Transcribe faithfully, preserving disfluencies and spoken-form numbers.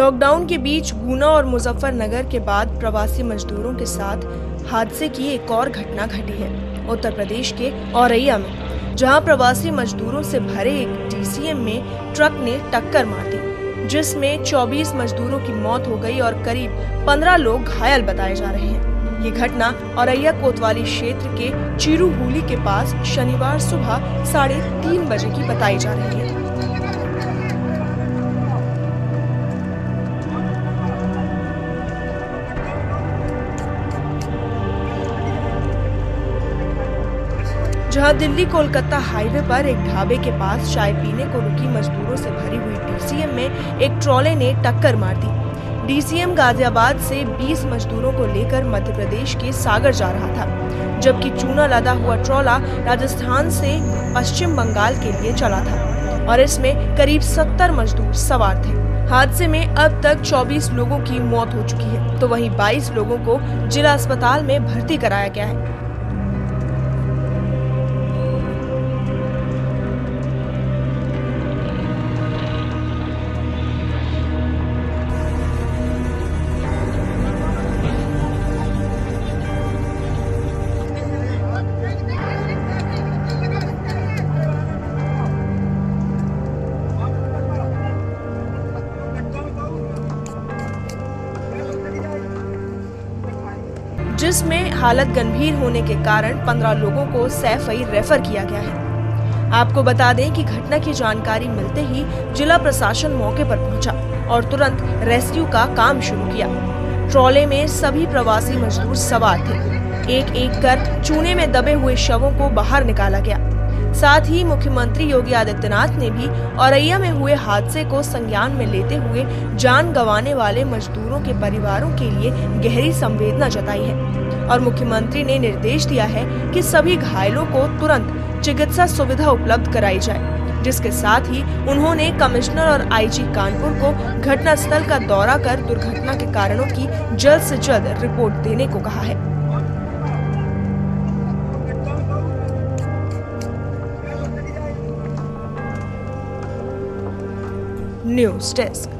Lockdown के बीच गुना और मुजफ्फरनगर के बाद प्रवासी मजदूरों के साथ हादसे की एक और घटना घटी है उत्तर प्रदेश के औरैया में, जहां प्रवासी मजदूरों से भरे एक डीसीएम में ट्रक ने टक्कर मार दी, जिसमें चौबीस मजदूरों की मौत हो गई और करीब पंद्रह लोग घायल बताए जा रहे हैं। ये घटना औरैया कोतवाली क्षेत्र के चिरूहुली के पास शनिवार सुबह साढ़े तीन बजे की बताई जा रही है। जहां दिल्ली कोलकाता हाईवे पर एक ढाबे के पास चाय पीने को रुकी मजदूरों से भरी हुई डीसीएम में एक ट्रॉले ने टक्कर मार दी। डीसीएम गाजियाबाद से बीस मजदूरों को लेकर मध्य प्रदेश के सागर जा रहा था, जबकि चूना लदा हुआ ट्रॉला राजस्थान से पश्चिम बंगाल के लिए चला था और इसमें करीब सत्तर मजदूर सवार थे। हादसे में अब तक चौबीस लोगों की मौत हो चुकी है, तो वहीं बाईस लोगों को जिला अस्पताल में भर्ती कराया गया है। जिसमें हालत गंभीर होने के कारण पंद्रह लोगों को सैफई रेफर किया गया है। आपको बता दें कि घटना की जानकारी मिलते ही जिला प्रशासन मौके पर पहुंचा और तुरंत रेस्क्यू का काम शुरू किया। ट्रॉले में सभी प्रवासी मजदूर सवार थे। एक एक कर चूने में दबे हुए शवों को बाहर निकाला गया। साथ ही मुख्यमंत्री योगी आदित्यनाथ ने भी औरैया में हुए हादसे को संज्ञान में लेते हुए जान गंवाने वाले मजदूरों के परिवारों के लिए गहरी संवेदना जताई है और मुख्यमंत्री ने निर्देश दिया है कि सभी घायलों को तुरंत चिकित्सा सुविधा उपलब्ध कराई जाए, जिसके साथ ही उन्होंने कमिश्नर और आईजी कानपुर को घटनास्थल का दौरा कर दुर्घटना के कारणों की जल्द से जल्द रिपोर्ट देने को कहा है। News desk.